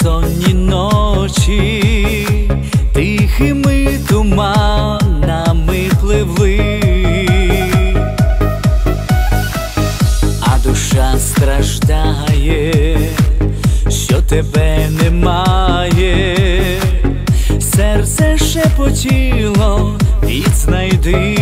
безсонні ночі тихими туманами пливли, а душа страждає, що тебе немає. Серце шепотіло, відзнайди.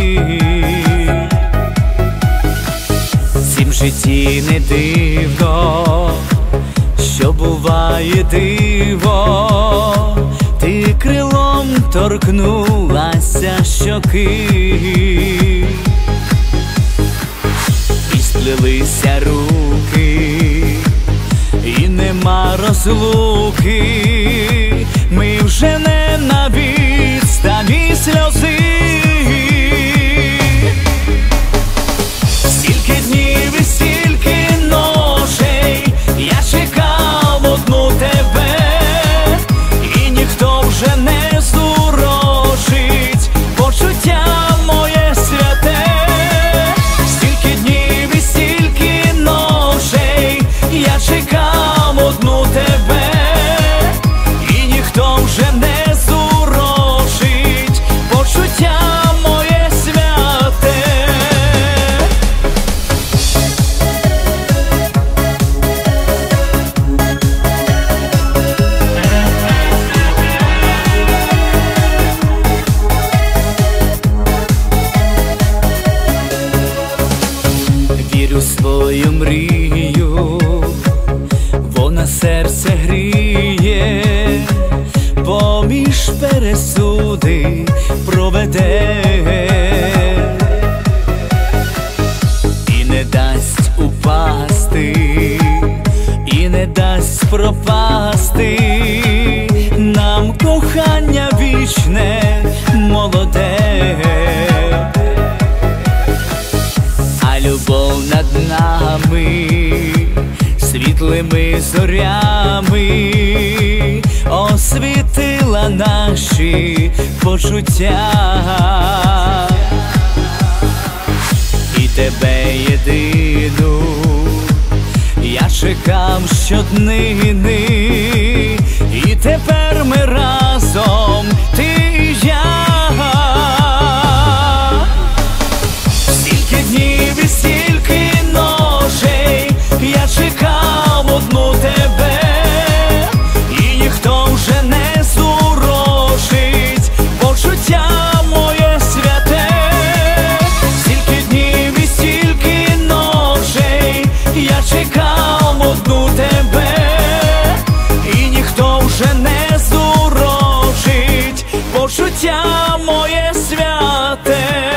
Всім житті не дивно, що буває диво. Ти крилом торкнулася щоки, і сплелися руки, і нема розлуки. Ми вже не на відстані сльози. Стільки днів і стільки ночей я чекав одну тебе, і ніхто вже не зурочить почуття моє святе. Стільки днів і стільки ночей я чекав одну тебе, і ніхто вже не зурочить почуття моє святе. Вірю в свою мрію, вона серце гріє, поміж пересуди проведе і не дасть упасти, і не дасть пропасти нам кохання вічне, молоде. А любов над нами світлими зорями освітила наші почуття. І тебе єдину я чекав щоднини, і тепер ми разом, ти і я. Стільки днів і стільки ночей я чекав одну тебе, і ніхто вже не зурочить почуття моє святе. Стільки днів і стільки ночей я чекав одну тебе, і ніхто вже не зурочить почуття моє святе.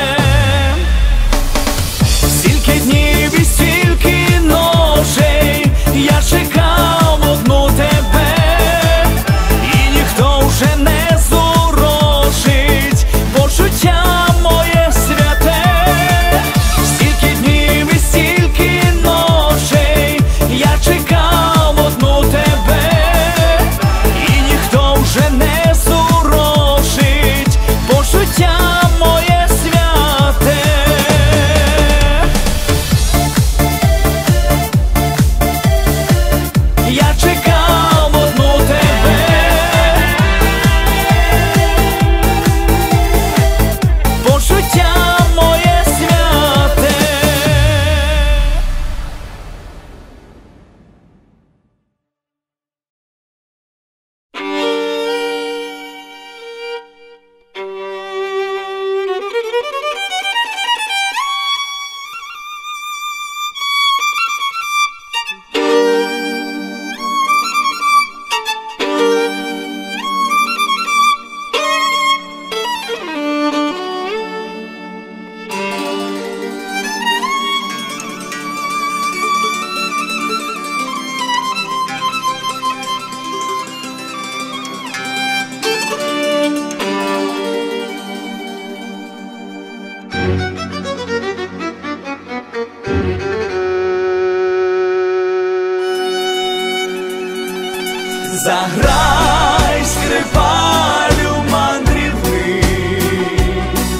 Стільки днів і стільки ночей я чекав одну тебе, і ніхто вже не зурочить почуття моє святе. Стільки днів і стільки ночей я чекав одну тебе, і ніхто вже не зурочить почуття моє святе. Я чекав одну тебе, почуття моє святе. Заграй, скрипалю, мандрівник,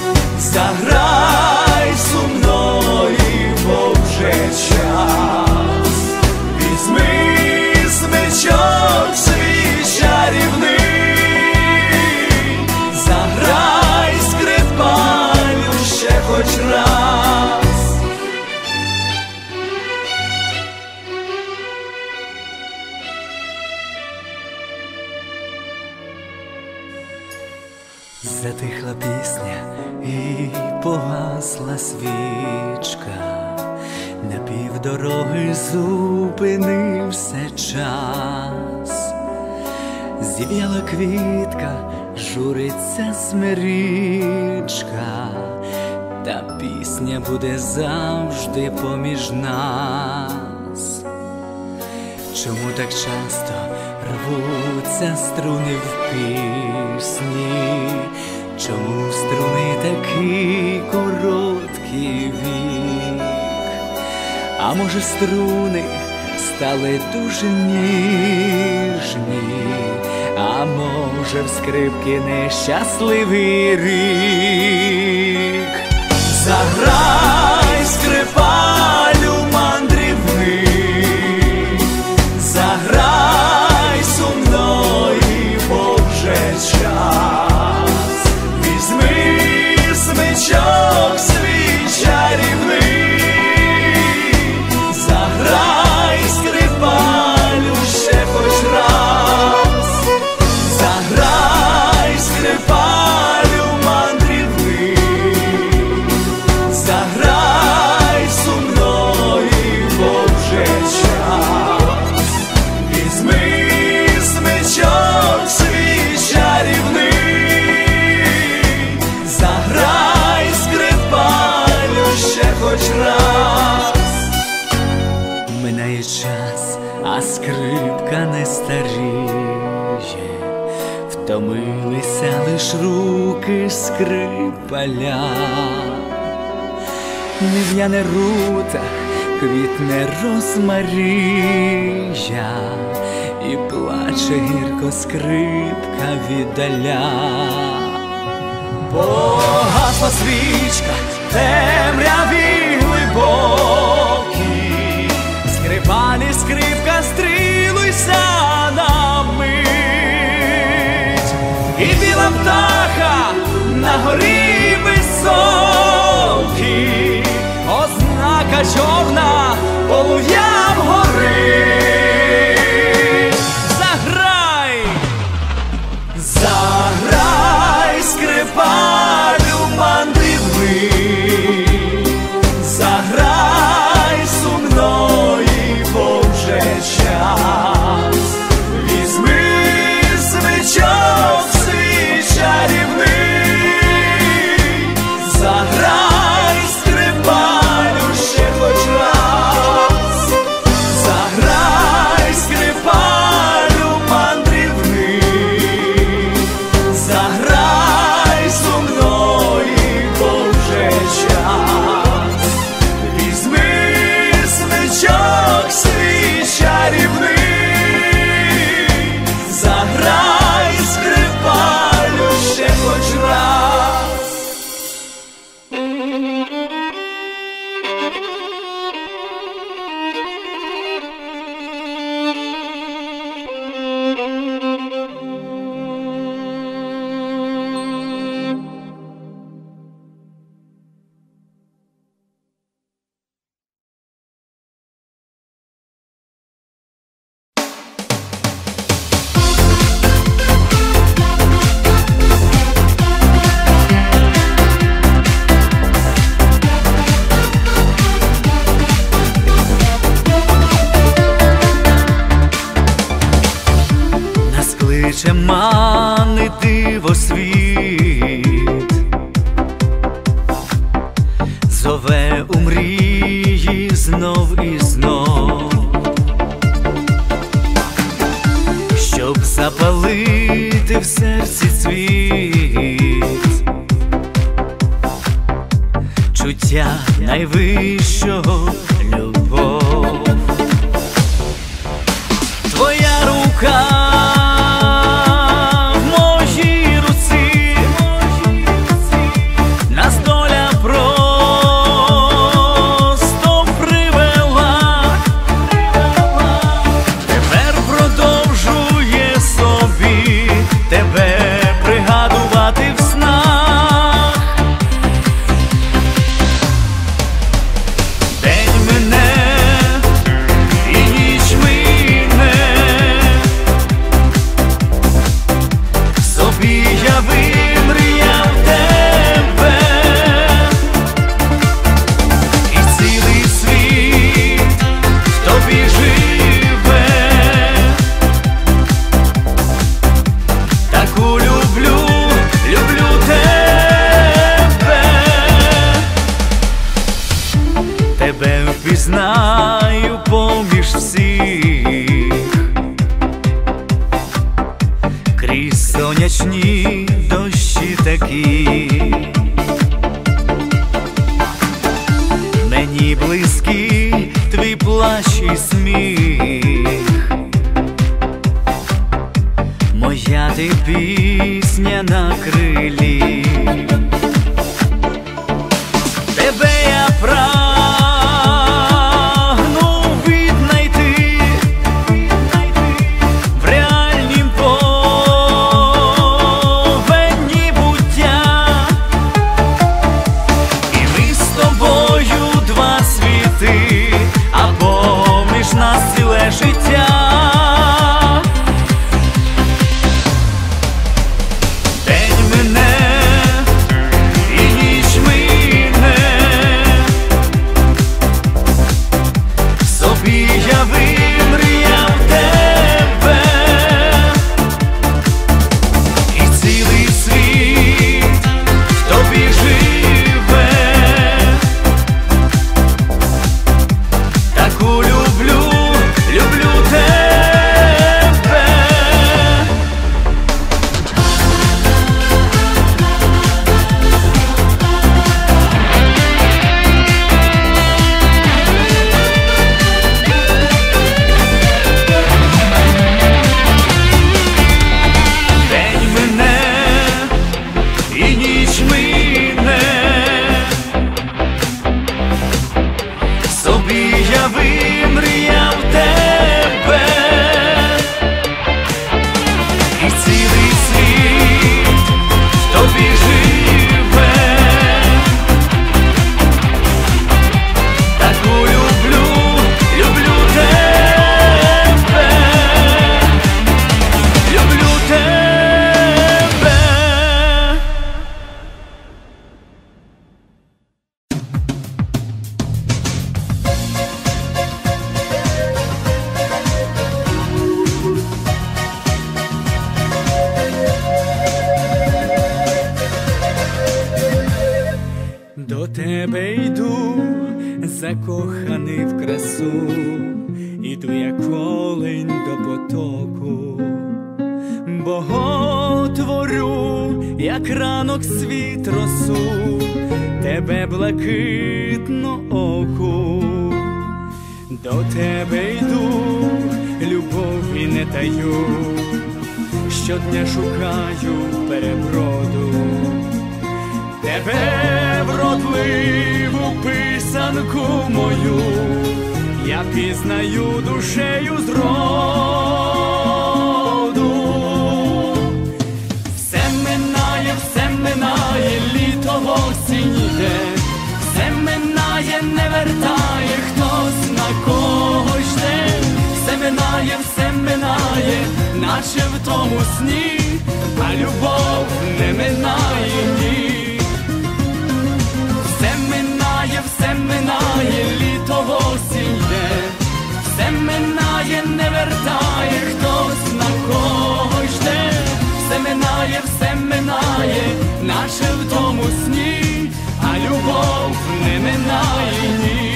заграй сумної, бо вже час. Візьми смичок свій Затихла пісня і погасла свічка, на півдороги зупинився час. Зів'яла квітка, журиться смирічка, та пісня буде завжди поміж нас. Чому так часто рвуться струни в пісні? Чому в струни такий короткий вік? А може струни стали дуже ніжні, а може в скрипки нещасливий рік? Заграй, скрипалю, мандрівник, заграй сумної, бо вже час. Візьми смичок свій чарівний, заграй, скрипалю, ще хоч раз. Заграй, скрипалю, мандрівник, заграй сумної, бо вже час. Візьми смичок свій чарівний, заграй, скрипалю, ще хоч раз. Минає час, а скрипка не старіє, втомилися лиш руки скрипаля. Не в'яне рута, квітне розмарія, і плаче гірко скрипка віддаля. Погасла свічка, темряві глибокі, скрипалі, скрипка, стрілуйся на мить. І біла птаха на горі високій, ознака чорна полум'ям горить. Заграй, заграй, скрипалю, мандрівник, заграй сумної, бо вже час. Візьми смичок свій чарівний, заграй, скрипалю, ще хоч раз. Заграй, скрипалю, мандрівник, заграй сумної, бо вже час. Візьми смичок свій чарівний, заграй, скрипалю, ще хоч раз. Нас кличе мани диво світ, зове у мрії знов і знов, щоб запалити в серці цвіт, чуття найвищого, любов. Твоя рука в моїй руці, нас доля просто привела, тепер продовжує собі тебе пригадувати в снах. День зростаю поміж всіх, крізь сонячні дощі такі. Мені близький твій плач і сміх, моя ти пісня на крилі. Тебе я прагну віднайти в реальнім повенні буття, і ми з тобою два світи, а поміж нас ціле життя. День мине і ніч мине, собі я вимріяв тебе, і цілий світ в тобі живе. Таку люблю, люблю тебе. День мине і ніч мине, собі я вимріяв тебе, і цілий світ в тобі живе. Таку люблю, люблю тебе, люблю тебе. До тебе йду, закоханий в красу, іду як олень до потоку, боготворю, як ранок світ росу, тебе блакитно оку. До тебе йду, любові не таю, щодня шукаю переброду, тебе вродливу писанку мою, я пізнаю душею зроду. Все минає, літо осінь іде, все минає, не вертає хтось на кого жде. Все минає, наче в тому сні, а любов не минає, ні. Все минає, літо осінь йде, все минає, не вертає хтось на кого жде. Все минає, наче в тому сні, а любов не минає, ні.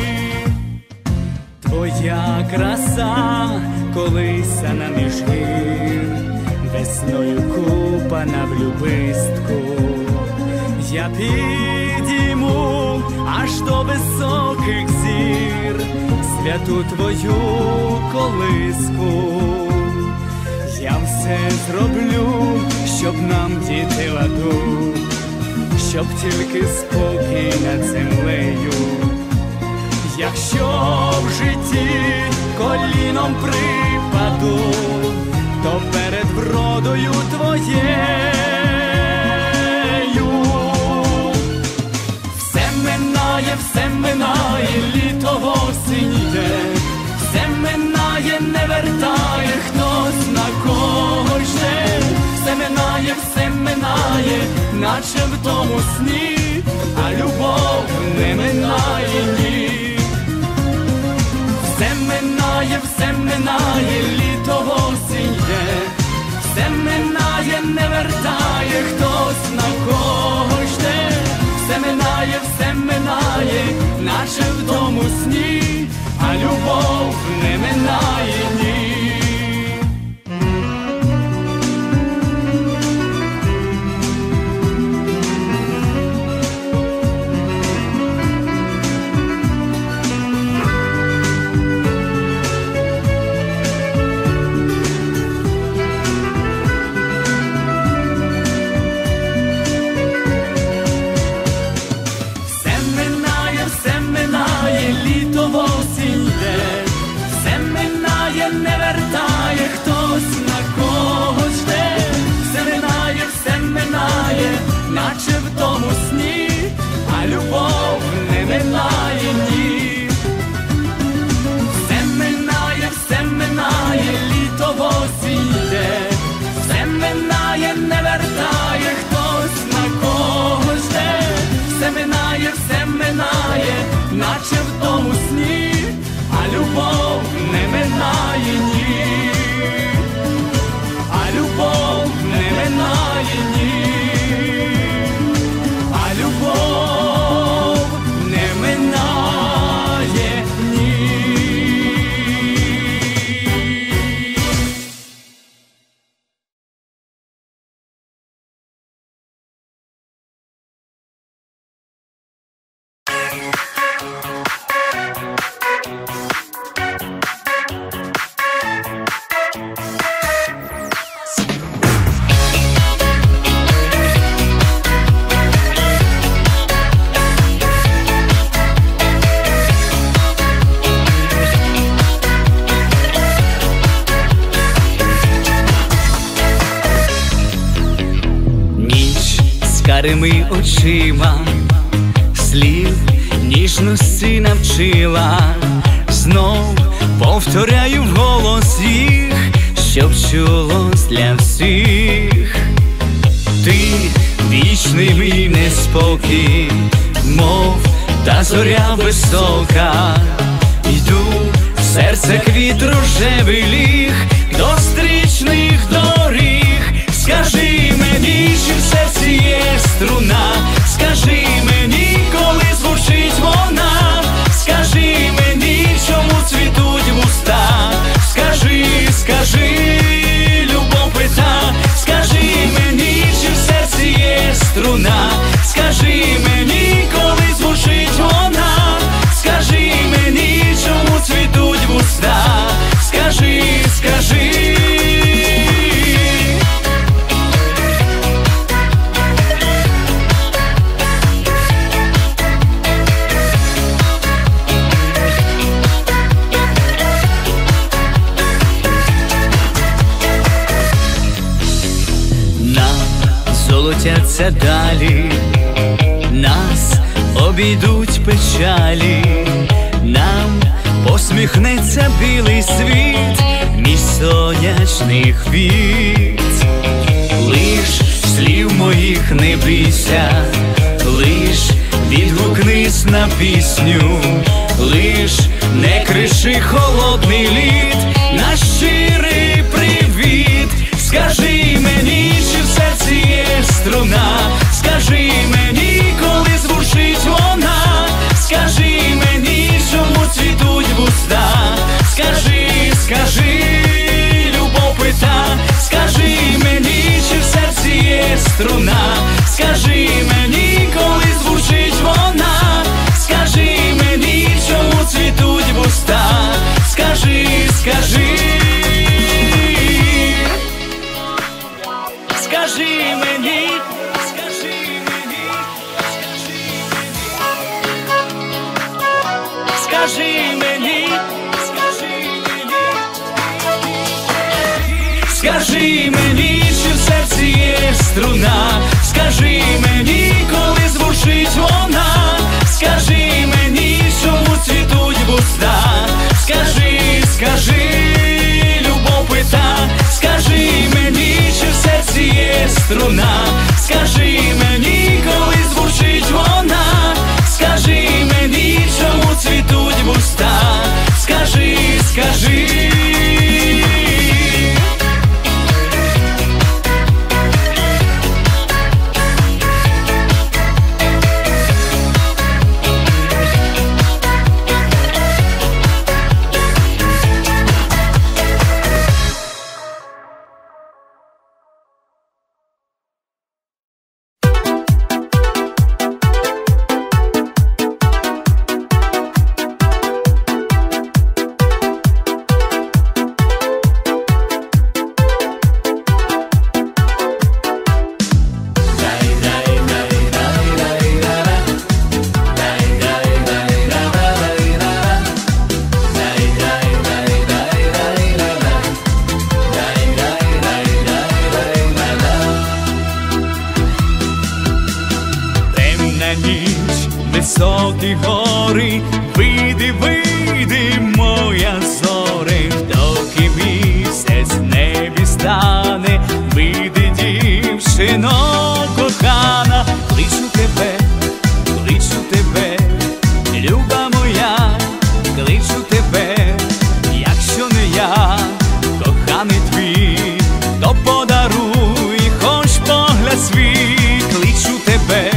Твоя краса колисана між гір, весною купана в любистку. Я підійму аж до високих зір святу твою колиску. Я все зроблю, щоб нам діти ладу, щоб тільки спокій над землею. Якщо в житті коліном припаду, то перед вродою твоєю. Все минає, літо осінь йде, все минає, не вертає хтось на кого жде. Все минає, наче в тому сні, а любов не минає, ні. Все минає, літо осінь йде, все минає, не вертає хтось на кого жде. Все минає, наче в тому сні, карими очима, слів ніжності навчила. Знов повторяю вголос їх, щоб чулось для всіх. Ти вічний мій неспокій, мов та зоря висока. Йду в серце квіт рожевий ліг до стрічних доріг. Скажи мені, чи в серці є струна, скажи мені, коли звучить вона, скажи мені, чому цвітуть вуста, скажи, скажи, любов пита, скажи мені, чи в серці є струна, скажи мені, коли звучить вона, скажи мені, чому цвітуть вуста, скажи, скажи. Золотяться далі, нас обійдуть печалі, нам посміхнеться білий світ між сонячних віт. Лиш слів моїх не бійся, лиш відгукнись на пісню, лиш не кричи холодний лід на щирий привіт. Скажи мені, чи в серці є струна, скажи мені, коли звучить вона, скажи мені, чому цвітуть вуста, скажи, скажи, любов пита, скажи мені, чи в серці є струна, скажи мені, коли звучить вона, скажи мені, чому цвітуть вуста, скажи, скажи. Скажи мені, скажи мені, скажи мені, скажи мені, чи в серці є струна, скажи мені, коли звучить вона, скажи мені, чому цвітуть вуста, скажи, скажи, любов пита, скажи мені, чи в серці є струна, скажи мені, коли звучить вона, скажи мені, чому цвітуть вуста, скажи, скажи. Високі гори, вийди, вийди, моя зоре, доки місяць в небі стане, вийди, дівчино кохана, кличу тебе, люба моя, кличу тебе, якщо не я, коханий твій, то подаруй хоч погляд свій, кличу тебе,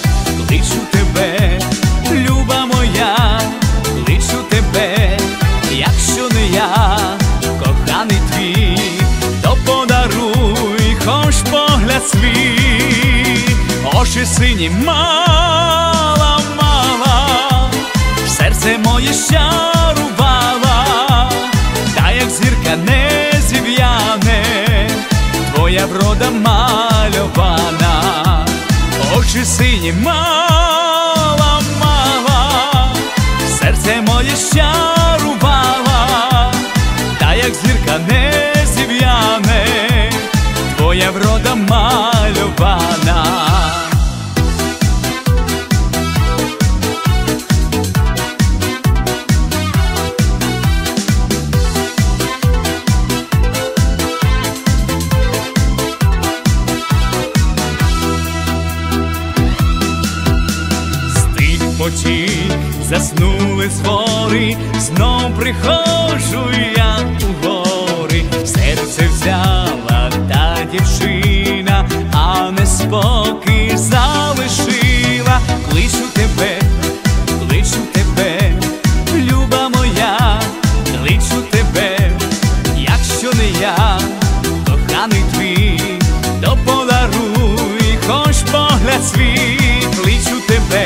люба моя, кличу тебе, якщо не я, коханий твій, то подаруй хоч погляд свій. Очі сині мала, мала, серце моє щарувала, та як зірка не зів'яне, твоя врода мальована. Очі сині мала, мала, серце моє щарувала, та як зірка не зів'яне, твоя врода мальована. приходжу я у гори, серце взяла та дівчина, а неспокій залишила. Кличу тебе, люба моя, кличу тебе, якщо не я, коханий твій, то подаруй хоч погляд свій. Кличу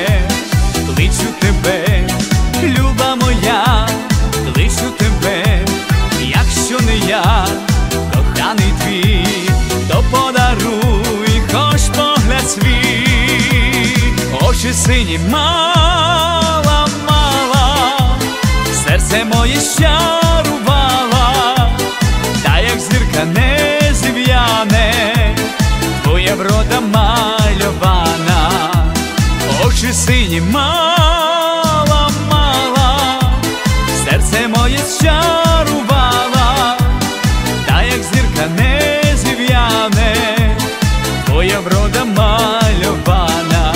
тебе, люба моя, кличу тебе, якщо не я, коханий твій, то подаруй хоч погляд свій. Очі сині мала, серце моє щарувала, та як зірка не зів'яне, твоя врода мальована. Очі сині мала, серце моє щарувала, та як зірка не зів'яне, твоя врода мальована.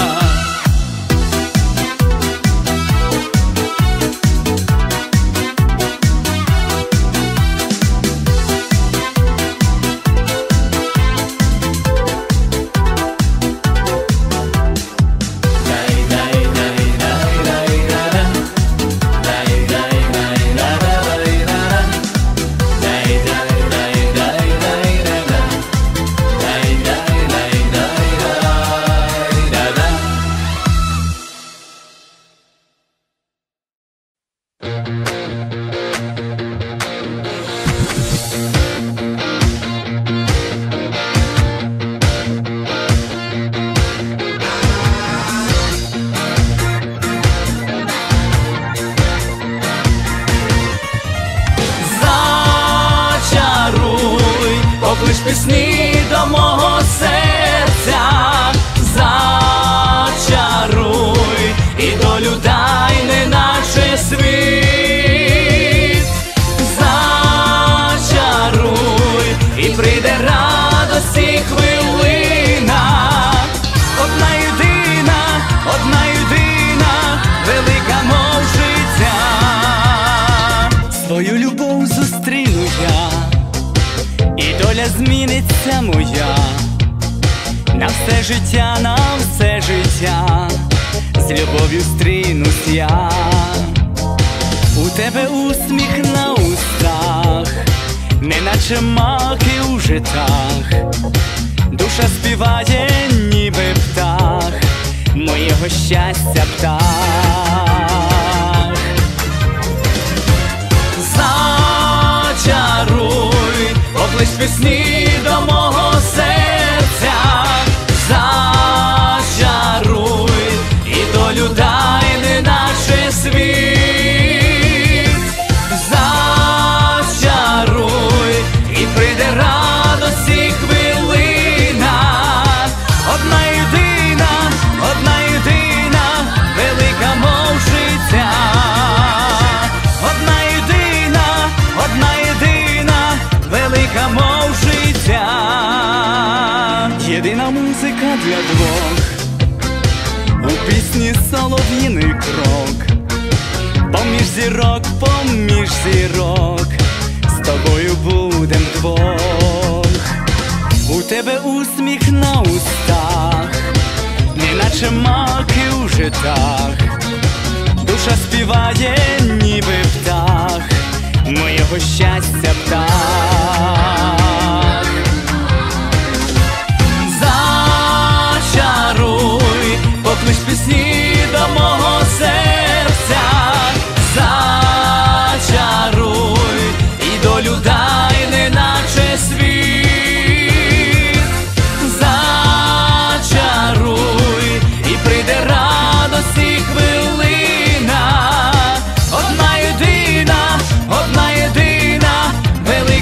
Поклич пісні до мого серця, зачаруй, і долю дай, неначе світ. Зачаруй, і прийде радості хвилина. Одна єдина, велика мов життя. Свою любов зустріну я, і доля зміниться моя. На все життя, з любов'ю стрінусь я. У тебе усміх на устах, неначе маки у житах. Душа співає, ніби птах, моєго щастя птах. Зачаруй, поклич пісні до мого серця, зачаруй, і долю дай, неначе світ. Зачаруй, і прийде радості хвилина. Одна єдина, велика мов життя. Одна єдина, велика мов життя. Єдина музика для двох, у пісні солов'їний крок. Поміж зірок, з тобою будем двох. У тебе усміх на устах, неначе маки у житах. Душа співає, ніби птах, моєго щастя птах. Зачаруй, поклич пісні до мого серця, зачаруй, і долю дай, неначе світ. Зачаруй, і прийде радості хвилина. Одна єдина, велика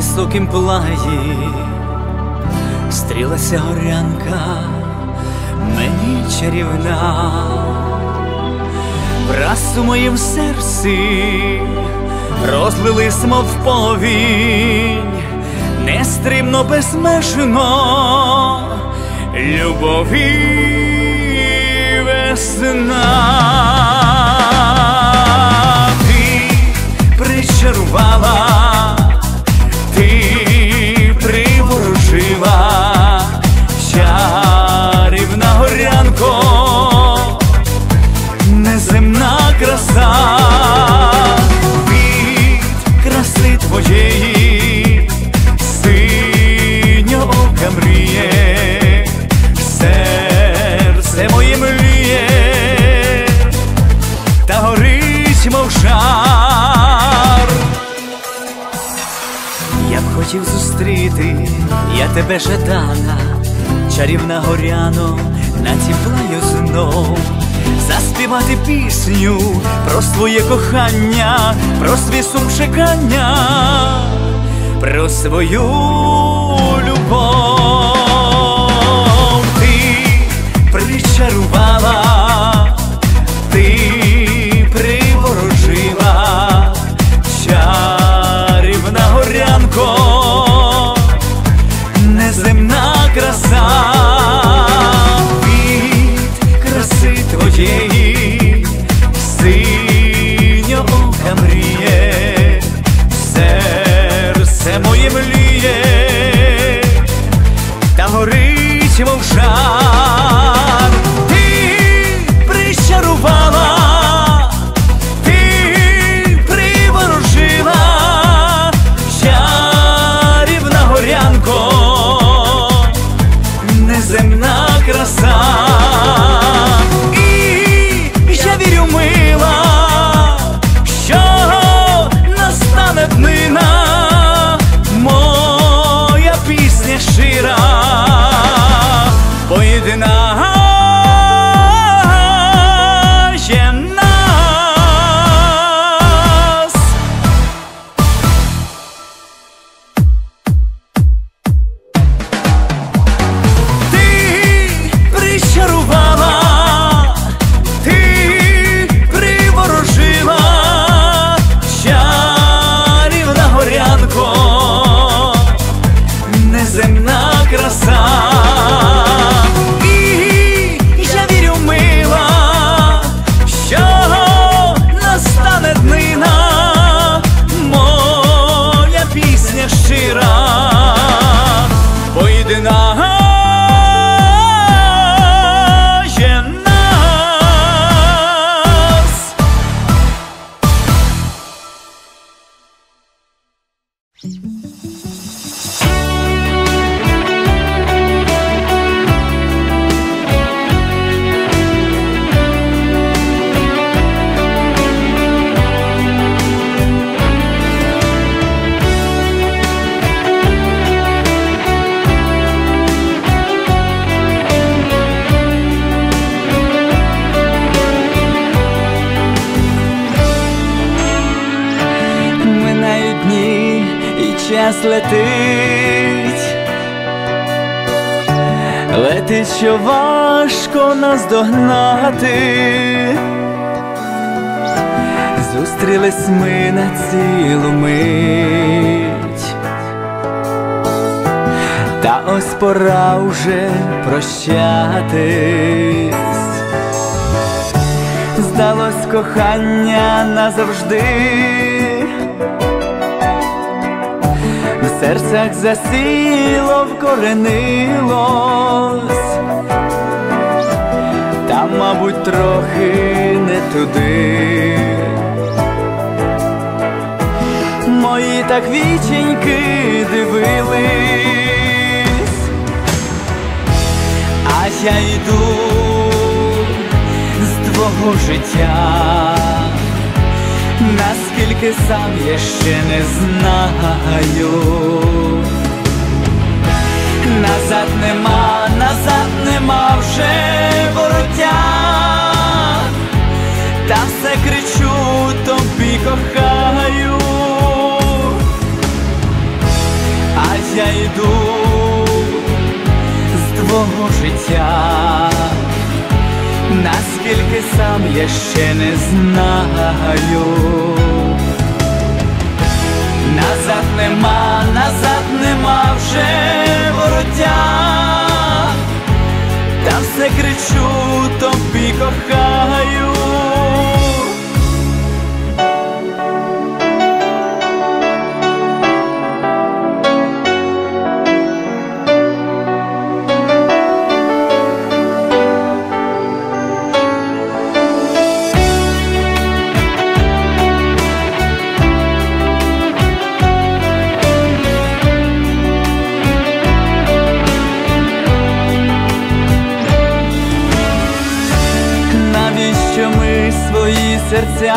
високім плаї стрілася горянка мені чарівна, враз у моїм серці розлились, мов повінь, нестримно, безмежно любові весна. Ти причарувала, ти приворожила, чарівна горянко, неземна краса. Від краси твоєї синьоока мріє, серце моє мріє, та горить, мов жар. Я б хотів зустріти, я тебе жадана, чарівна горяно, натіплаю знов, заспівати пісню про своє кохання, про свій сум чекання, про свою любов. Ти причарувала, ти приворожила, чарівна горянко, неземна краса. Від краси твоєї синьоока мріє, серце моє мліє, та горить, мов жар. Ти причарувала, ти приворожила, чарівна горянко, неземна краса. І я вірю, мила, що настане днина, моя пісня щира поєднає нас. Ти причарувала, ти приворожила, чарівна горянко, неземна краса. І я вірю, мила, що настане днина, моя пісня щира поєднає нас. Минають дні і час летить, летить, що важко наздогнати. Зустрілись ми на цілу мить, та ось пора вже прощатись. Здалось кохання назавжди, в серцях засіло, вкоренилось, та, мабуть, трохи не туди. Мої так віченьки дивились, а я йду з твого життя, наскільки сам я ще не знаю. Назад нема вже вороття, та все кричу тобі, кохаю. я йду з твого життя, наскільки сам я ще не знаю. Назад нема вже вороття, та все кричу тобі кохаю. Навіщо ми свої серця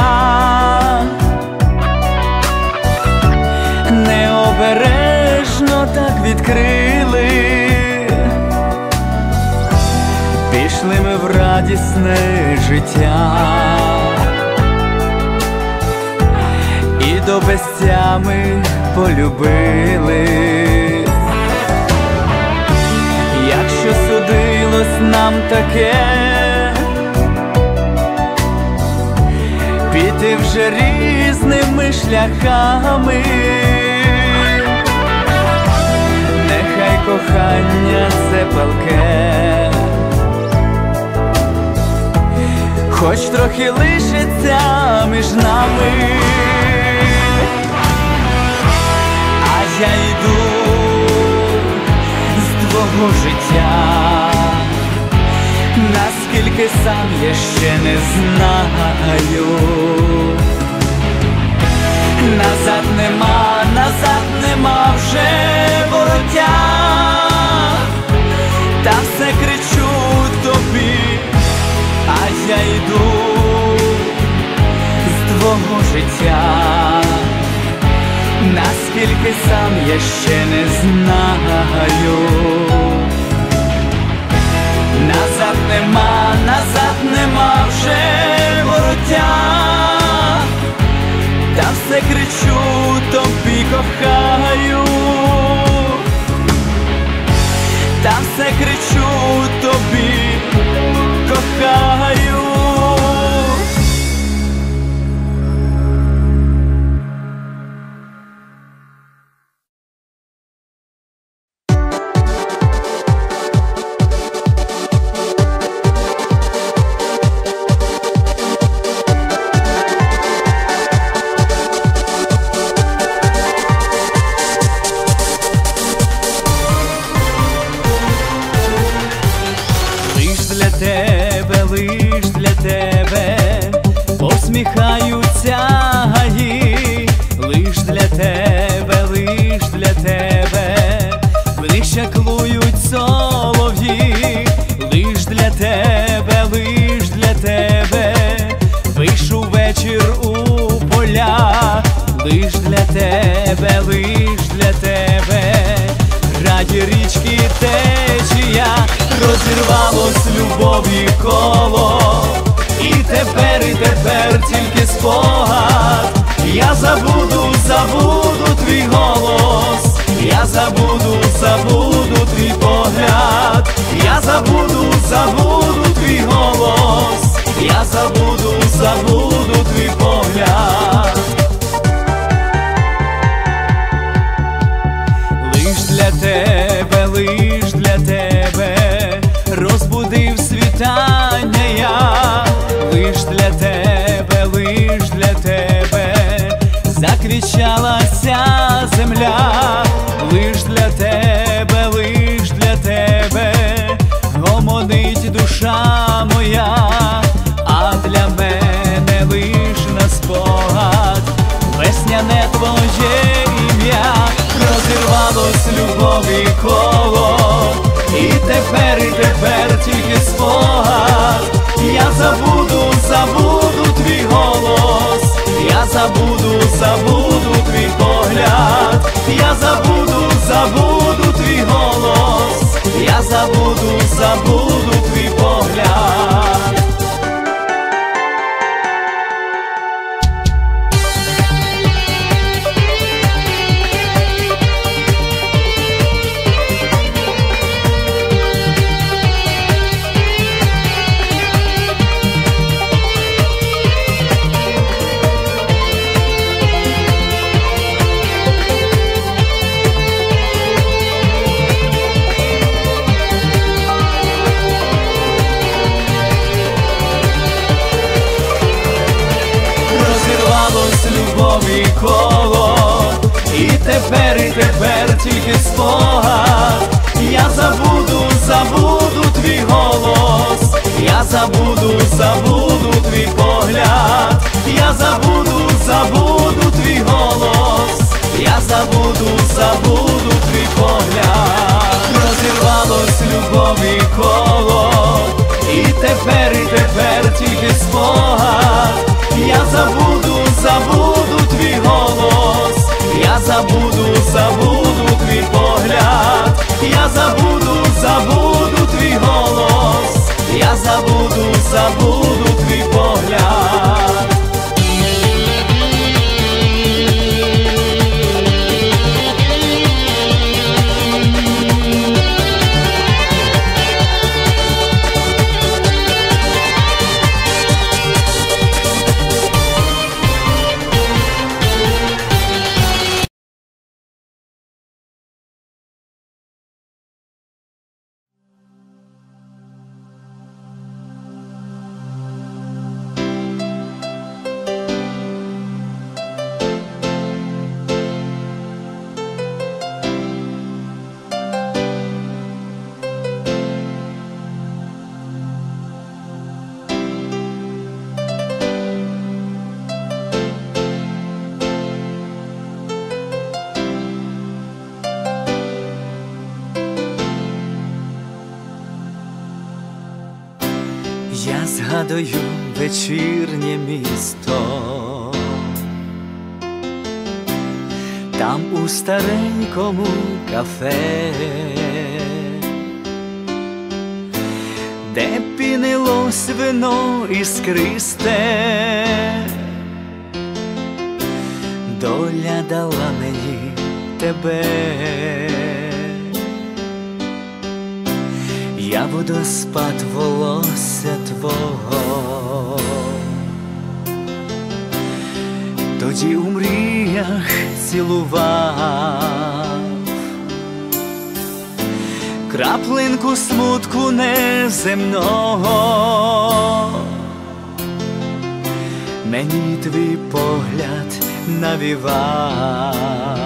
необережно так відкрили? Пішли ми в радісне життя і до безця ми полюбили. Якщо судилось нам таке, піти вже різними шляхами, нехай кохання це палке, хоч трохи лишиться між нами. А я йду з твого життя, наскільки сам я ще не знаю. Назад нема вже вороття, та все кричу тобі, а я йду з твого життя, наскільки сам я ще не знаю. Назад нема вже вороття, та все кричу тобі кохаю, та все кричу тобі кохаю. Лиш для тебе посміхаються гаї, лиш для тебе, в них чаклують солов'ї, лиш для тебе, вийшов вечір у поля, лиш для тебе, раді річки течія, розірвалось любові коло, і тепер тільки спогад. Я забуду твій голос, я забуду твій погляд, я забуду твій голос, я забуду твій погляд. Лиш для тебе розбудив світання я, лиш для тебе заквічалася земля, лиш для тебе гомонить душа моя, а для мене лиш на спогад весняне твоє ім'я, розірвалось любові коло, і тепер тільки спогад. Я забуду твій голос, я забуду твій погляд, я забуду твій голос, я забуду твій погляд. холод, і тепер тільки спогад. Я забуду твій голос, я забуду твій погляд, я забуду твій голос, я забуду твій погляд. Розірвалось любові коло, і тепер тільки спогад. Я забуду твій голос, я забуду твій погляд, я забуду твій голос, я забуду твій погляд. Я згадую вечірнє місто, там у старенькому кафе, де пінилось вино іскристе. Доля дала мені тебе, я водоспад волосся твого. Тоді у мріях цілував краплинку смутку неземного. Мені твій погляд навівав.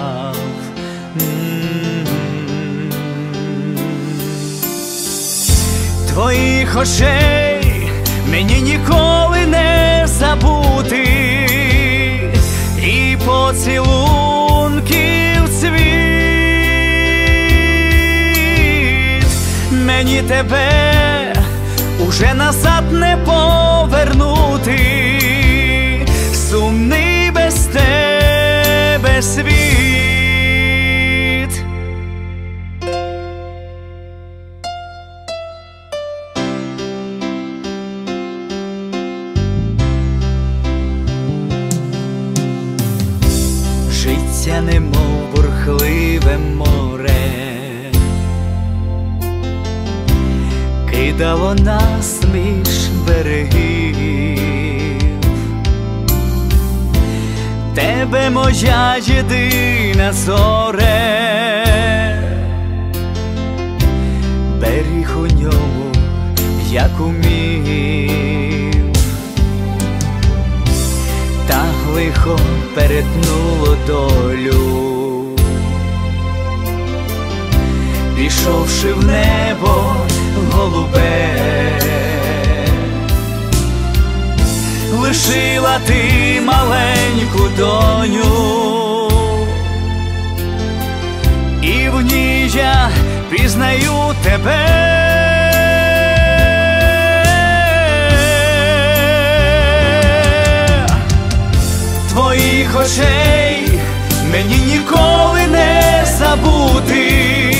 Твоїх очей мені ніколи не забути, і поцілунків цвіт. Мені тебе уже назад не повернути, сумний без тебе світ. Життя немов бурхливе море кидало нас між берегів. Тебе моя єдина зоре, беріг у ньому, як умів. Та лихо перетнуло долю, пішовши в небо голубе. Лишила ти маленьку доню, і в ній я пізнаю тебе. Твоїх очей мені ніколи не забути,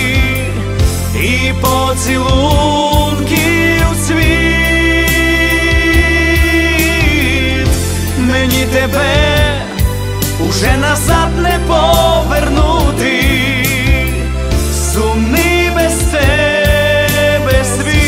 і поцілунків цвіт. Мені тебе уже назад не повернути, сумний без тебе світ.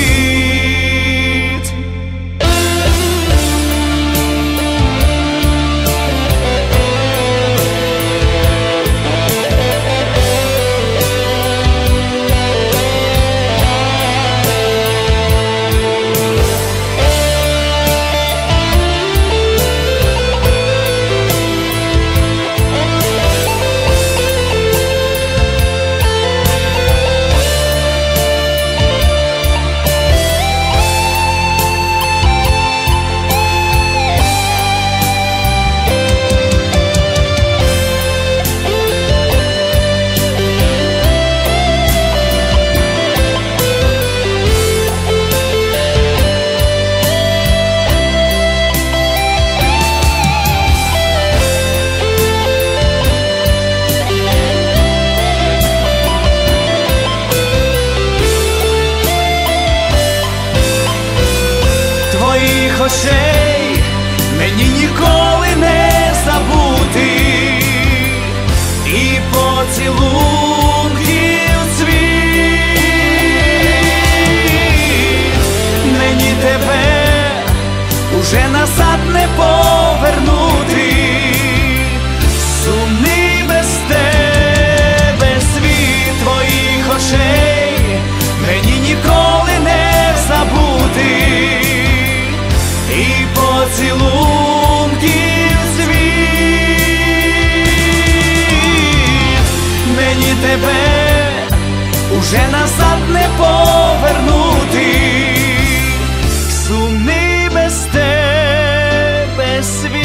очей мені ніколи не забути, і поцілунків цвіт. Мені тебе уже назад не повернути, сумний без тебе світ твоїх очей мені ніколи не забути, і поцілунків світ. Мені тебе уже назад не повернути, сумний без тебе світ.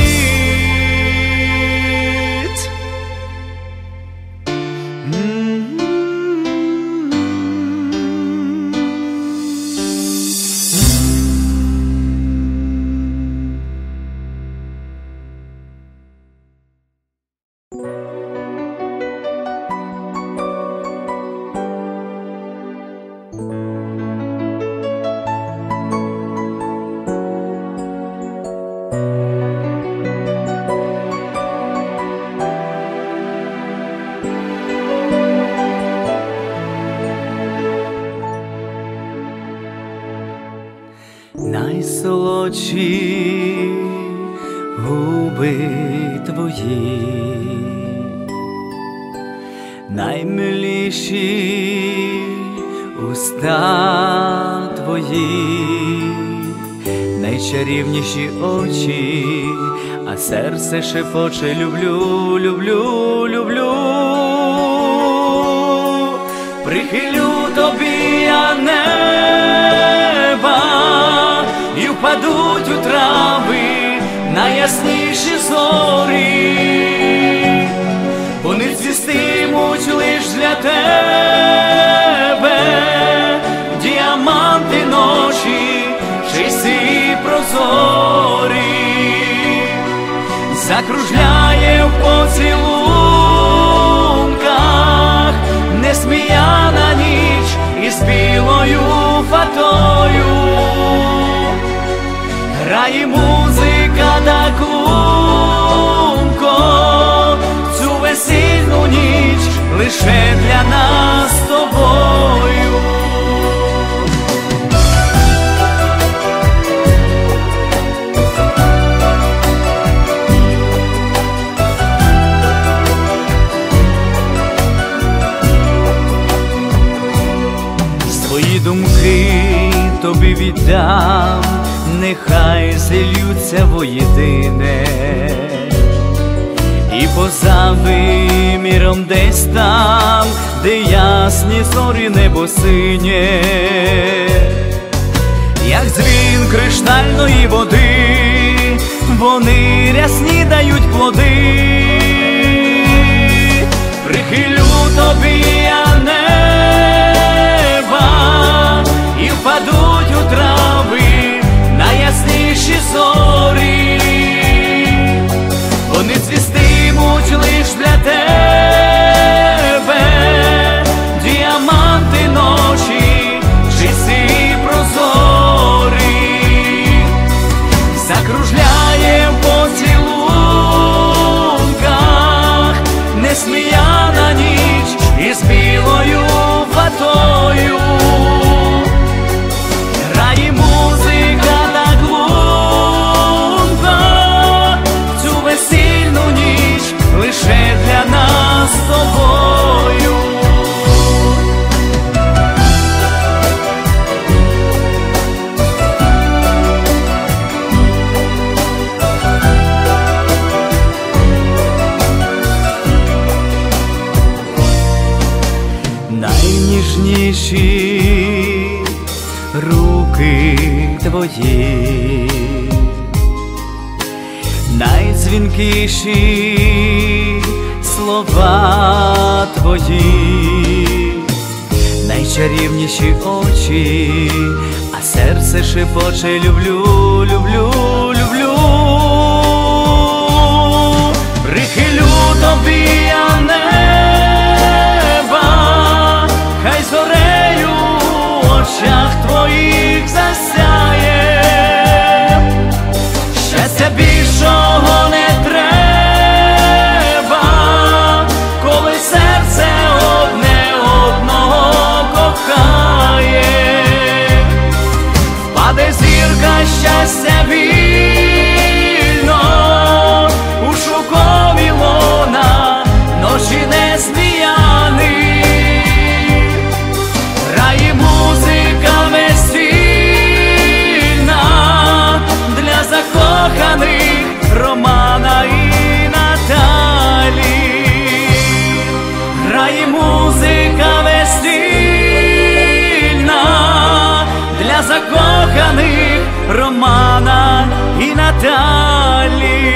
Найсолодші губи твої, наймиліші уста твої, найчарівніші очі, а серце шепоче люблю, люблю, люблю. Прихилю тобі я неба, і впадуть у трави найясніші зорі, вони цвістимуть лиш для тебе, діаманти ночі, чисті і прозорі, закружляє в поцілунках несміяна ніч із білою фатою. Грає музика так лунко, цю весільну ніч лише для нас з тобою. Свої думки тобі віддам, нехай злються воєдине, і поза виміром десь там, де ясні зорі небо синє, як дзвін криштальної води, вони рясні дають плоди. Прихилю тобі я неба, і впадуть у трави найясніші зорі, вони цвістимуть лиш для тебе, діаманти ночі, чисті і прозорі, закружляє в поцілунках несміяна ніч із білою фатою. Грає музика так лунко, цю весільну ніч лише для нас з тобою. Найніжніші руки твої, найдзвінкіші слова твої, найчарівніші очі, а серце шепоче люблю, люблю, люблю. Прихилю тобі я неба, хай зорею в очах твоїх засяє, далі.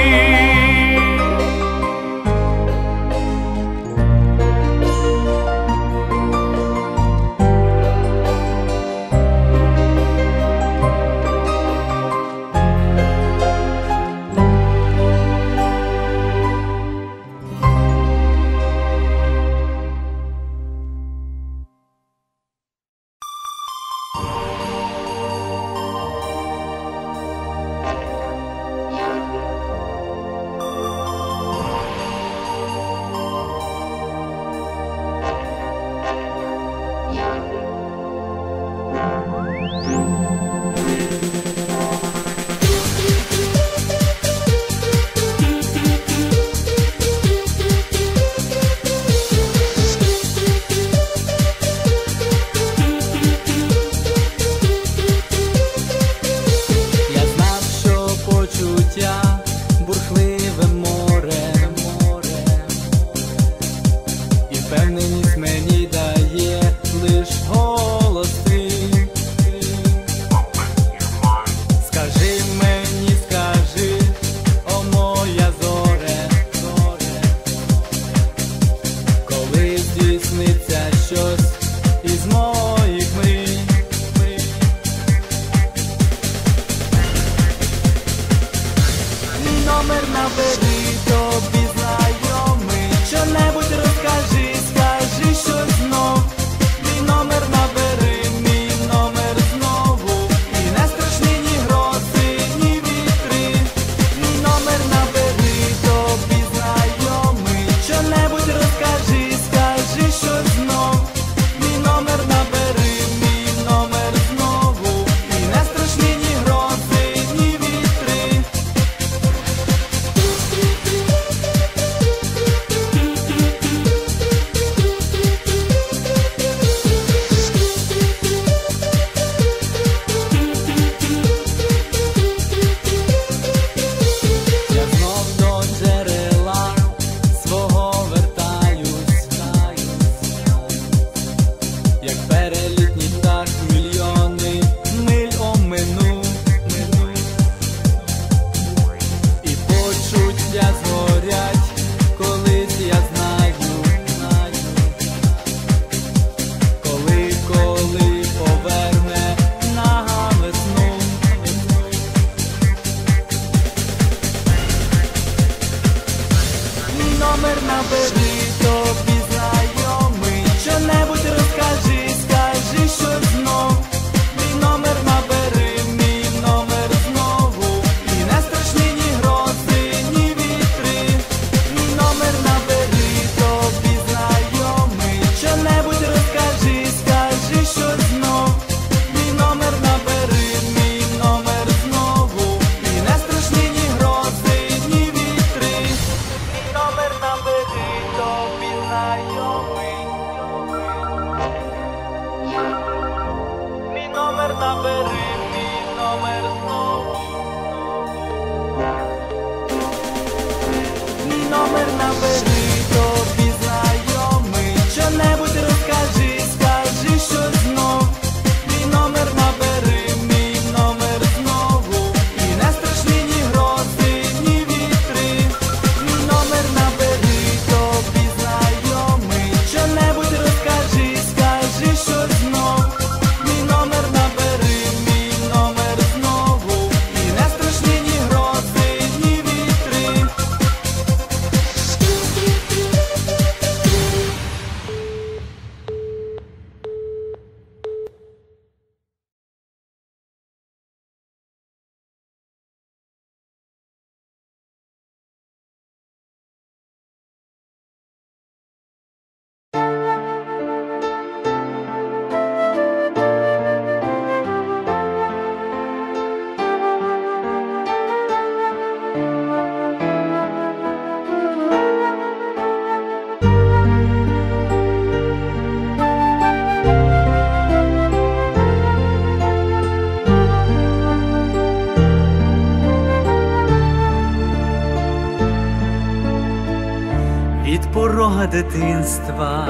порога дитинства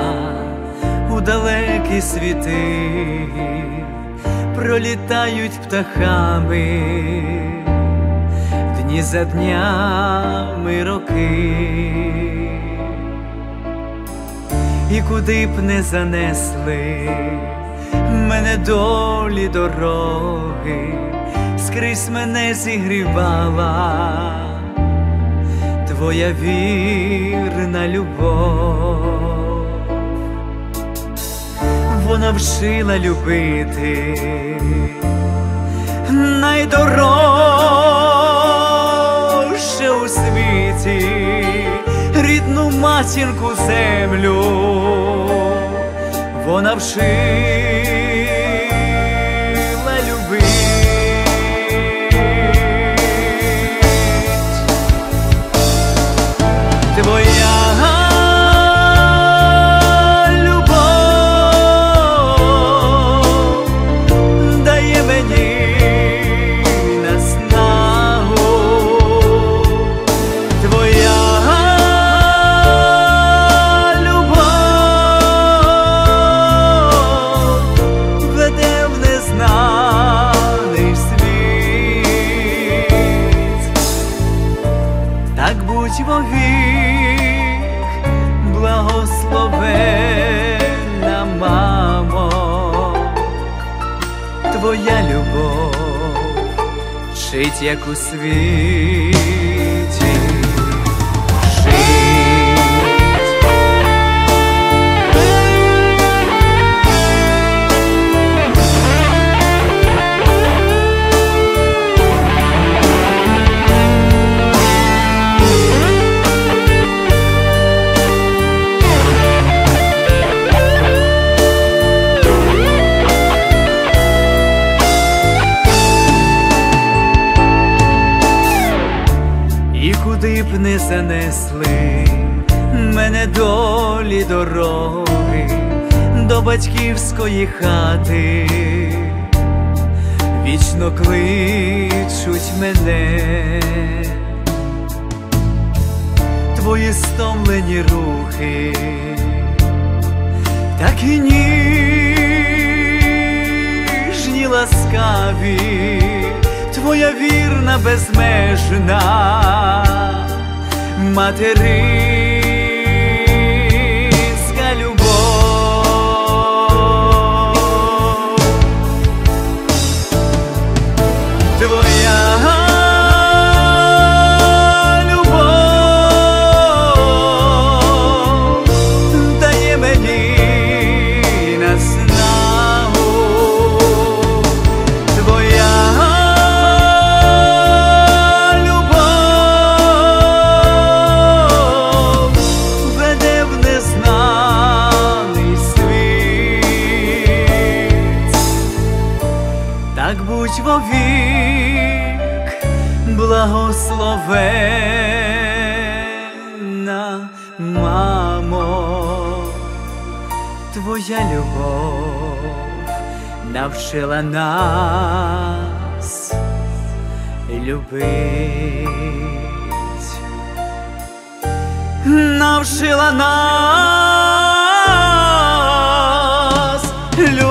у далекі світи пролітають птахами ні за днями роки. І куди б не занесли мене долі дороги, скрізь мене зігрівала твоя вірна любов. Вона вчила любити найдорожче у світі, рідну матінку землю. Вона вчила любити. Твоя любов дає мені наснагу. Твоя любов веде в незнаний світ. Так будь вовік благословенна, мамо, твоя любов вчить, як у світі жить. І куди б не занесли мене долі дороги, до батьківської хати вічно кличуть мене. Твої стомлені рухи такі ніжні, ласкаві, твоя вірна, безмежна материнська любов. Твоя любов дає мені наснагу. Твоя будь вовік благословенна, мамо, твоя любов навчила нас любить, навчила нас любить.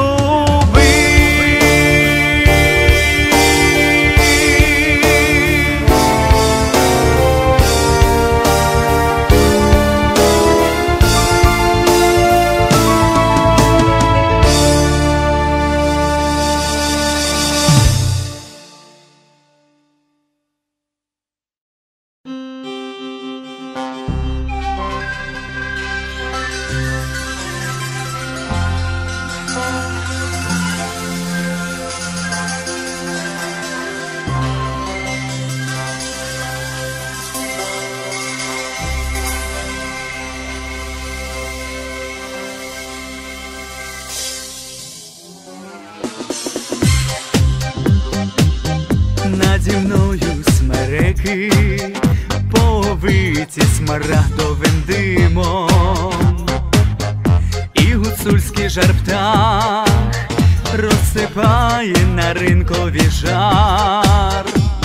Наді мною смереки повиті смарагдовим димом, і гуцульський жар-птах розсипає на ринкові жар.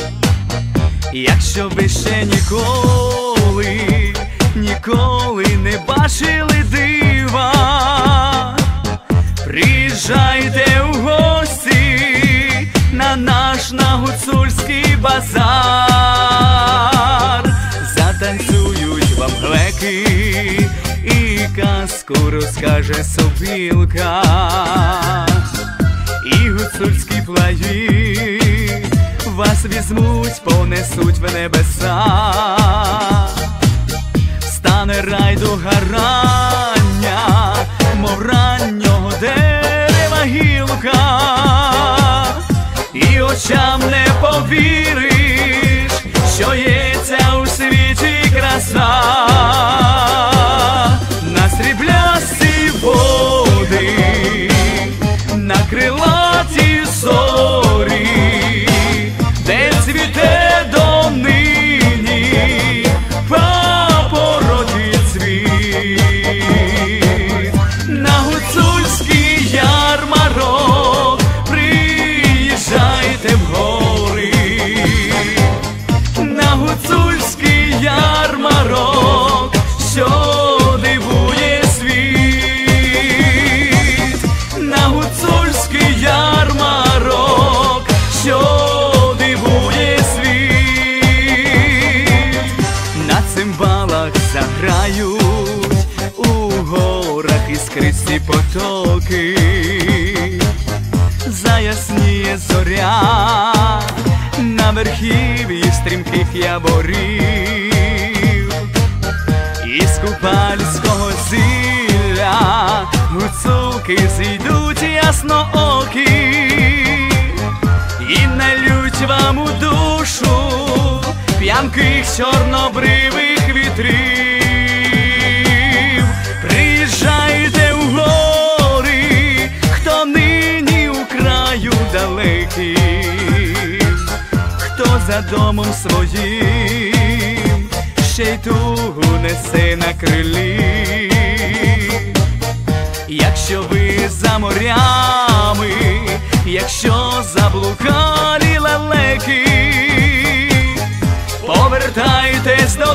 Якщо ви ще ніколи не бачили дива, приїжджайте у гості на наш гуцульський базар. Затанцюють вам глеки, і казку розкаже сопілка, і гуцульські плаї вас візьмуть, понесуть в небеса. Стане райдуга рання, мов раннього дерева гілка, і очам не повіриш, що є ця у світі краса. На сріблясті води, на крилаті зорі, де цвіте донині папороті цвіт. На гуцульський ярмарок приїжджайте в гори, на гуцульський ярмарок, що дивує світ. На гуцульський ярмарок, що дивує світ. На цимбалах заграють у горах іскристі потоки, заясніє зоря на верхів'ї стрімких яворів. Із купальського зілля гуцулки зійдуть ясноокі і нальють вам у душу п'янких чорнобривих вітрів. Приїжджайте в гори, хто нині у краю далекий, хто за домом своїм ще й тугу несе на крилі. Якщо ви за морями, якщо заблукалі лелеки, повертайтесь до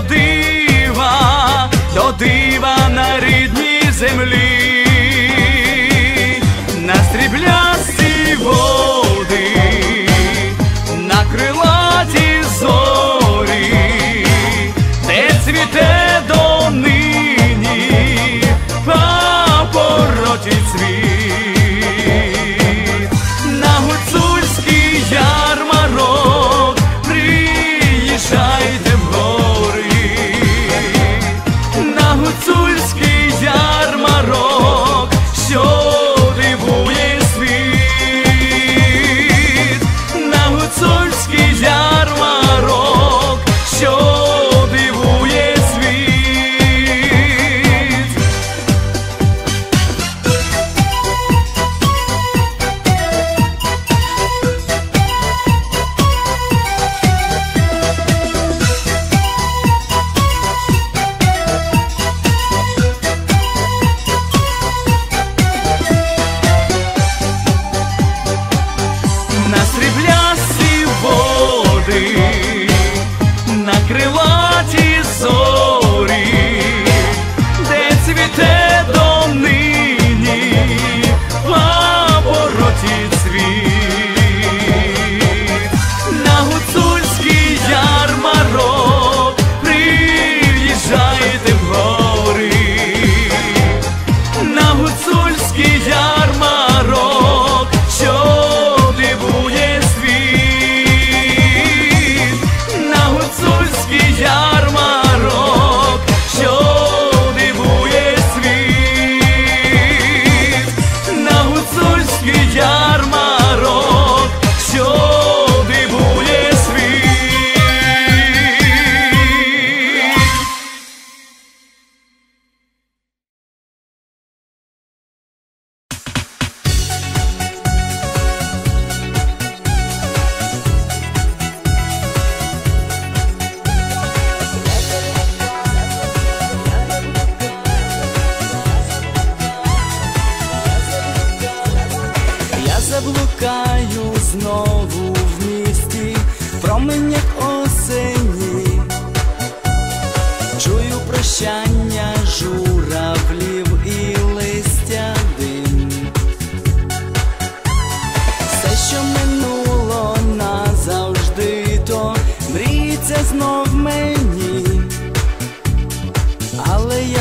дива на рідній землі. На сріблясті води, на крилаті зорі, де цвіте донині папороті цвіт. На гуцульський ярмарок приїжджайте в гори, на гуцульський ярмарок, що дивує світ. На гуцульський ярмарок, що дивує світ. На сріблясті води, на крилаті зорі, де цвіте донині папороті цвіт. На гуцульський ярмарок приїжджайте в гори, на гуцульський ярмарок, що дивує світ. На гуцульський ярмарок, що дивує світ. На гуцульський ярмарок, що дивує світ. Я заблукаю знову в місті, в променях осені. Чую прощання журавлів і листя дим. Все, що минуло,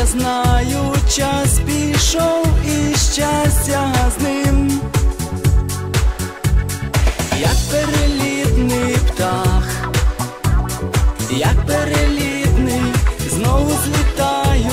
знаю, час пішов і щастя з ним. Як перелітний птах, як перелітний, знову злітаю.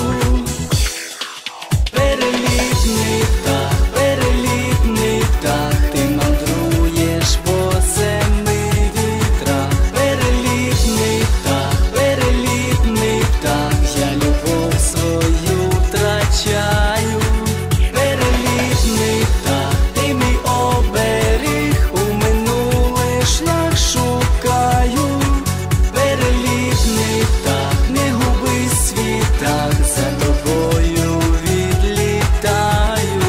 Перелітний птах, перелітний птах, ти мандруєш по семи вітрах. Перелітний птах, перелітний птах, я любов свою втрачаю. Перелітний птах, ти мій оберіг, у минулий шлях шукаю. Перелітний птах, не губи світах, за тобою відлітаю.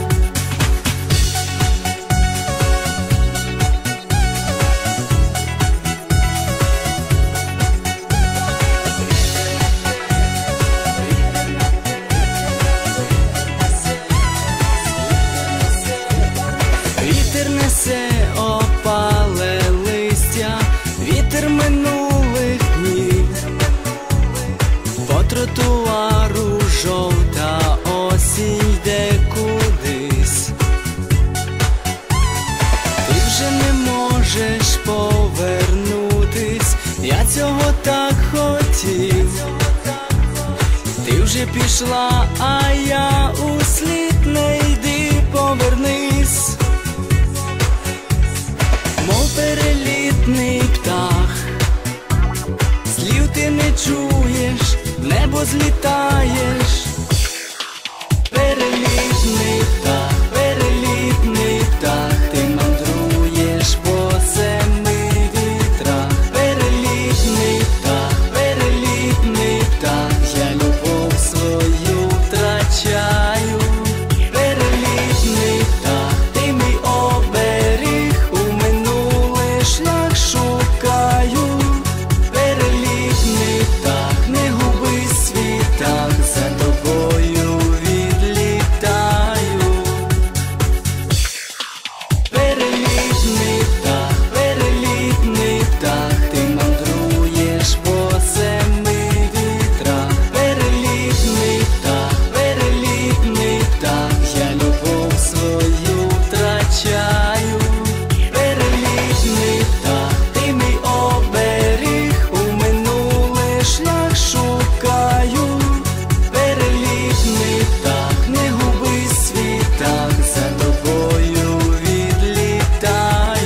Вітер несе опале листя, вітер минулих днів. По тротуару жовта осінь йде кудись. Ти вже не можеш повернутись, я цього так хотів. Ти вже пішла, а я услід, не йди, повернись. Мов перелітний птах, слів ти не чуєш, в небо злітаєш. Перелітний птах, перелітний птах, ти мандруєш по семи вітрах. Перелітний птах, перелітний птах, я любов свою втрачаю. Перелітний птах, ти мій оберіг, у минулий шлях шукаю. Перелітний птах, не губи світах, за тобою відлітаю. Перелітний птах, перелітний птах, ти мандруєш по семи вітрах. Перелітний птах, перелітний птах, я любов свою втрачаю. Перелітний птах, ти мій оберіг, у минулий шлях шукаю. Перелітний птах, не губи світах, за тобою відлітаю.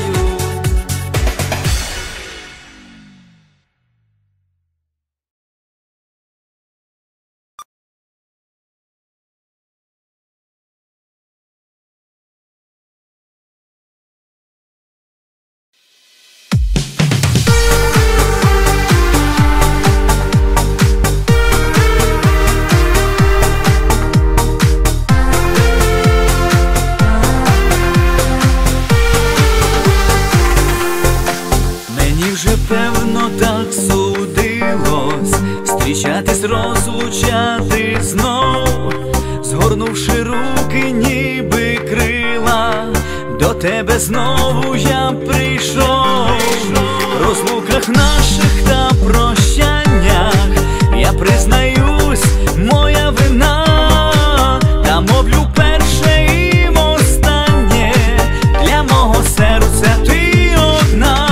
Мені вже певно так судилось зустрічатись, розлучати знов, згорнувши руки, ніби крила, до тебе знову я прийшов. В розлуках наших та прощаннях я признаюсь, моя вина, та мовлю перше і останнє, для мого серця ти одна.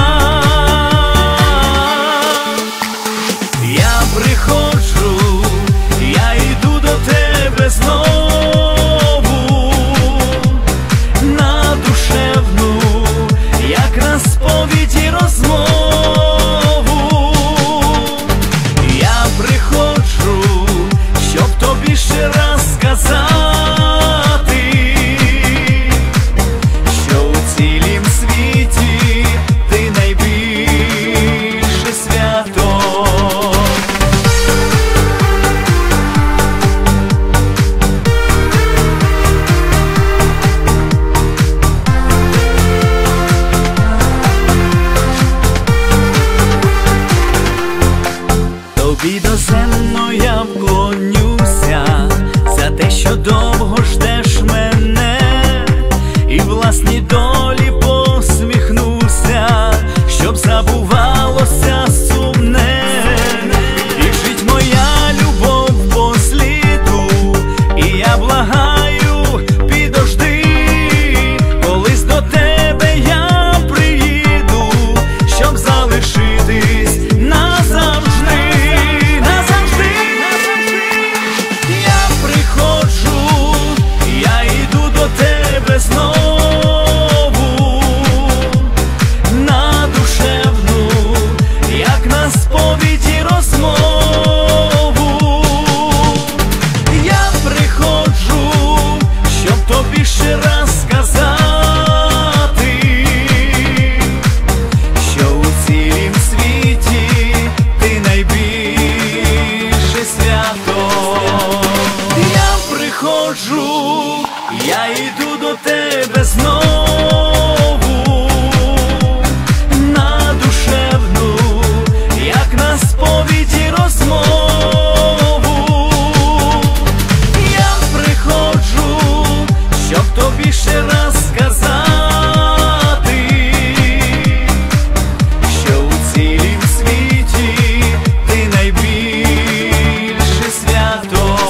Я приходжу, я йду до тебе знову, на душевну, як на сповіді розмову. Я приходжу, щоб тобі ще раз сказати, знову на душевну, як на сповіді розмову. Я приходжу, щоб тобі ще раз сказати, що у цілім світі ти найбільше свято.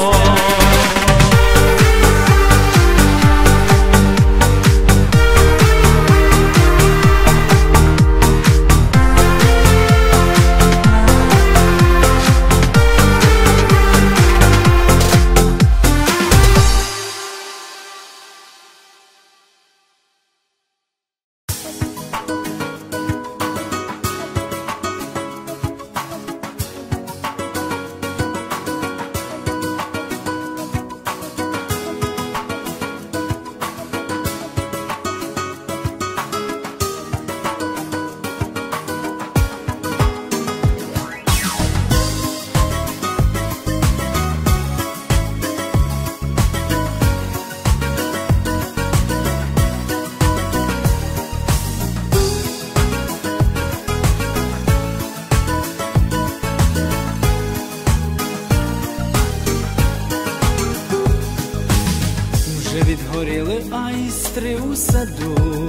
Вже відгоріли айстри у саду,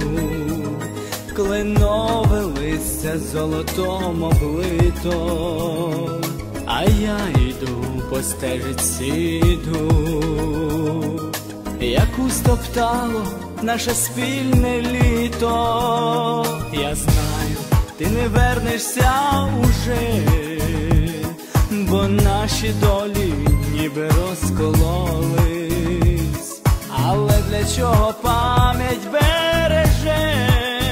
кленове листя золотом облито, а я йду по стежиці йду, яку стоптало наше спільне літо. Я знаю, ти не вернешся уже, бо наші долі ніби розкололись. Але для чого пам'ять береже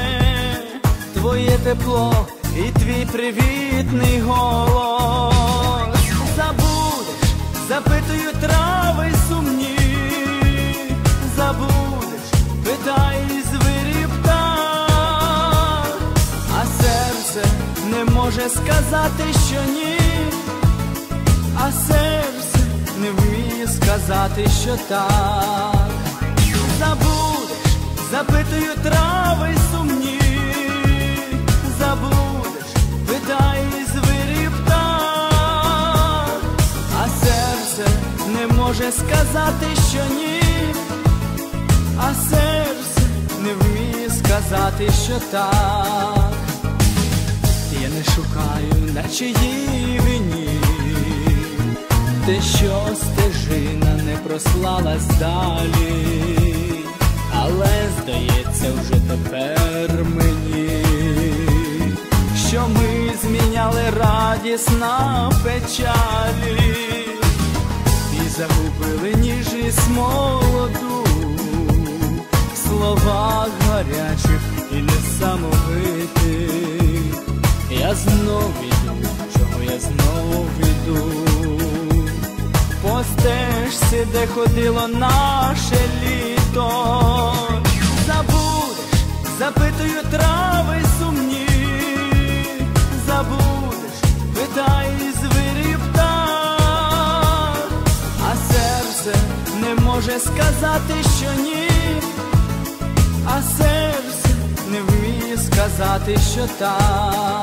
твоє тепло і твій привітний голос? Забудеш, запитую трави сумні, забудеш, питай звірів птах, а серце не може сказати, що ні, а серце не вміє сказати, що так. Забудеш, запитую трави сумні, забудеш, питай звірів птах, а серце не може сказати, що ні, а серце не вміє сказати, що так. Я не шукаю на чиїй вині те, що стежина не прослалась далі, але здається вже тепер мені, що ми зміняли радість на печалі і загубили ніжність молоду в словах гарячих і несамовитих. Я знов іду, чого я знов іду, по стежці, де ходило наше літо. Забудеш, запитую трави сумні, забудеш, питай звірів птах, а серце не може сказати, що ні, а серце не вміє сказати, що так.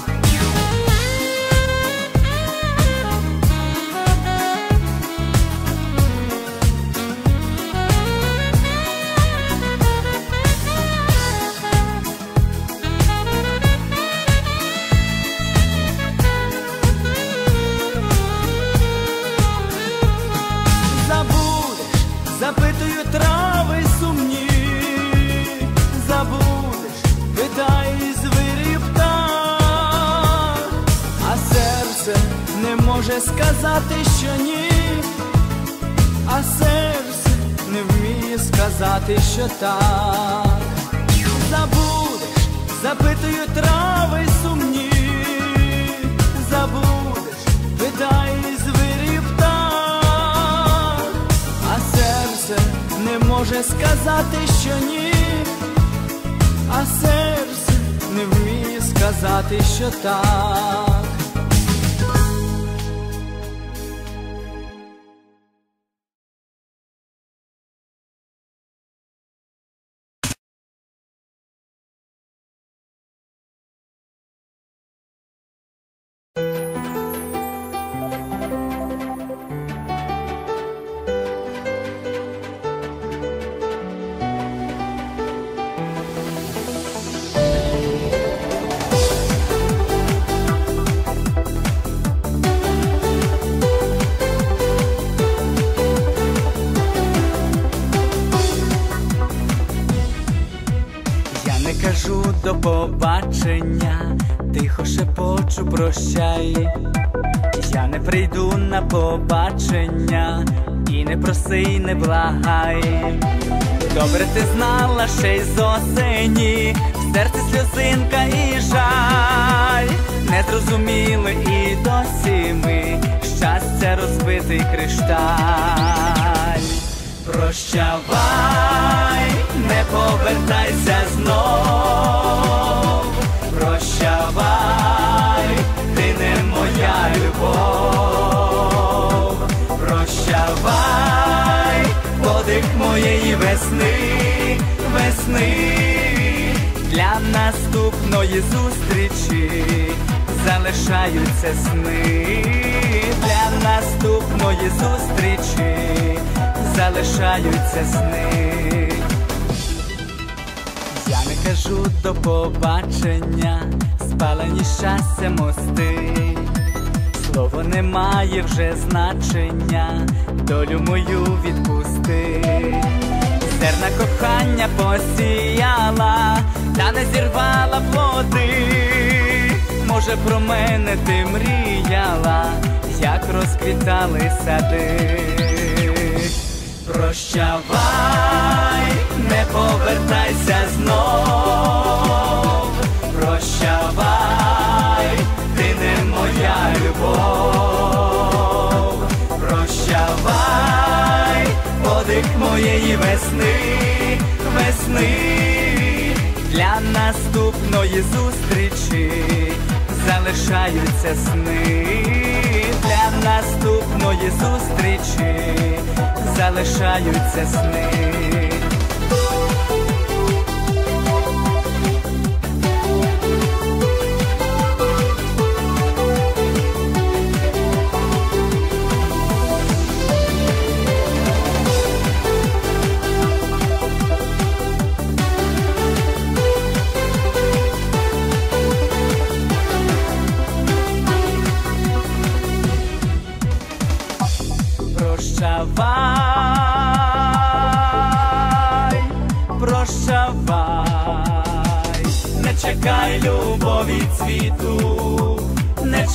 Запитую трави сумні, забудеш, питай звірів птах, а серце не може сказати, що ні, а серце не вміє сказати, що так. Забудеш, запитую трави сумні, забудеш, питай звірів птах, а серце не може сказати, що ні, а серце не вміє сказати, що так. кажу до побачення, тихо шепочу прощай. Я не прийду на побачення, і не проси, і не благай. Добре ти знала ще й з осені, в серці сльозинка і жаль. Не зрозуміли і досі ми, щастя розбитий кришталь. Прощавай, не повертайся знов. Прощавай, ти не моя любов. Прощавай, подих моєї весни, весни. Для наступної зустрічі залишаються сни. Для наступної зустрічі залишаються сни. Я не кажу до побачення, спалені щастя мости. Слово не має вже значення, долю мою відпусти. Зерна кохання посіяла, та не зірвала плоди. Може, про мене ти мріяла, як розквітали сади. Прощавай, не повертайся знов. Прощавай, ти не моя любов. Прощавай, подих моєї весни, весни. Для наступної зустрічі залишаються сни. Для наступної зустрічі залишаються сни. Прощавай, прощавай, не чекай любові цвіту, не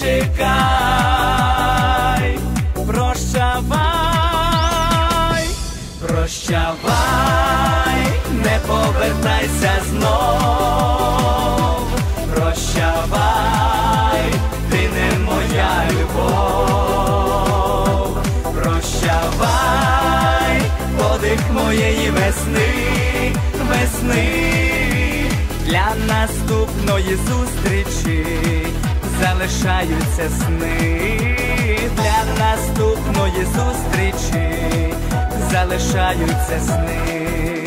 чекай. Прощавай, прощавай, не повертайся знов. Прощавай, ти не моя любов. Прощавай, подих моєї весни, весни. Для наступної зустрічі залишаються сни. Для наступної зустрічі залишаються сни.